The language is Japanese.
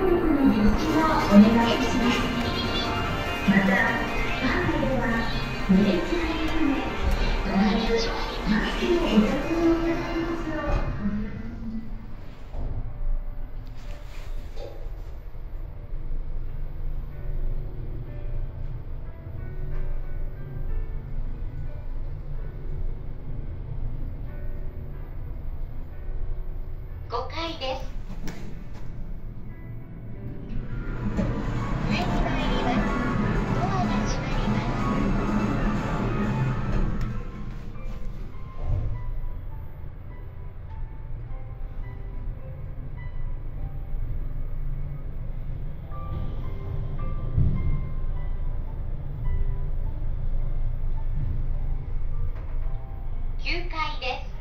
の実施をお願いいたします。また、カードでは2列配のため、必ずマスクをご着用いただきますよう。 5階です。上に参ります。ドアが閉まります。9階です。